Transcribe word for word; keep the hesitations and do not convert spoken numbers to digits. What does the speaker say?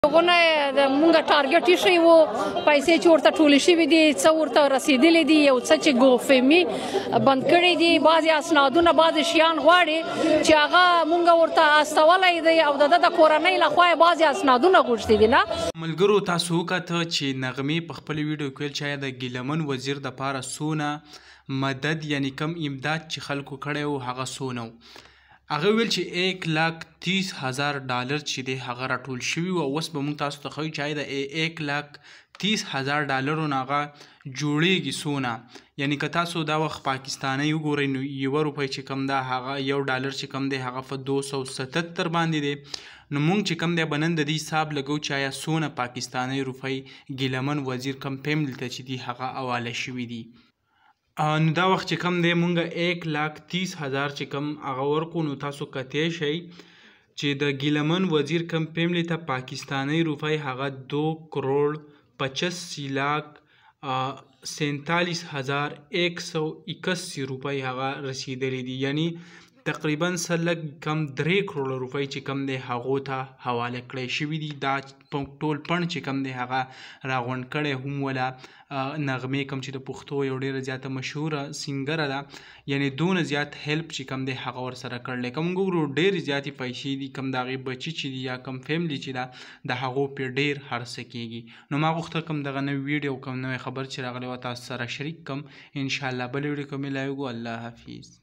غونه د مونږه ټارګټ شي وو پیسې چې ورته ټولې شوي دي څه ورته رسیدلې دي یو څه چې ګوفمي بند کړي دي بعضې اسنادونه بعضې شیان غواړي چې هغه مونږه ورته استولی دی او د ده د کورنۍ لخوا یې بعضې اسنادونه غوښتي دي نه ملګرو تاسو وکته چې نغمې په خپل ویډیو کې ویل چې د ګیلمن وزیر دپاره څونه مدد یعنی کم امداد چې خلکو کړی و هغه څونه هغه ویل چې ایک لاک تیس هزار ډالر چې دی هغه راټول شوي و او اوس به موږ تاسو ته ښیو چې د ایک لاک تیس هزار ډالرو نه هغه جوړیږي څونه یعنی که تاسو دا وخت پاکستانی وګورئ نو یوه روپۍ چې کم ده هغه یو ډالر چې کم دی هغه په دو سو ستتر باندې دی نو موږ چې کم دی به نن د دې حساب لګو چې آیا څونه پاکستانی روپۍ ګیلمن وزیر کم فیملي ته چې دي هغه حواله شوي دي نو دا وخت چې کم دی مونږ ایک لاک تیس هزار چې کم هغه ورکو نو تاسو کتی شئ چې د ګیلمن وزیر کم فیملي ته پاکستانی روپۍ هغه دو کروڑ پچاسی لاک سینتالیس هزار ایک سو اکاسی روپۍ هغه رسیدلی دي یعنی تقریبا سلګ کم درې کروڑه روپۍ چې کم دی هغو ته حواله کړی شوي دي دا ټول پڼ چې کم دی هغه راغونډ کړی هم ولا نغمې کم چې د پښتو یو ډېره زیاته مشهوره سینګره ده یعنی دونه زیات هیلپ چې کم دی هغه ورسره کړلی که موږ وګورو ډېرې زیاتې پیسې دي کم د هغې بچي چې دي یا کم فیملي چې ده د هغو پرې ډېر هر څه کېږي نو ما غوښتل کم دغه نوی ویډیو کم نوی خبر چې راغلی وه تاسو سره شریک کم انشاءالله بلې ویډیو کې مې لا وګو الله حافظ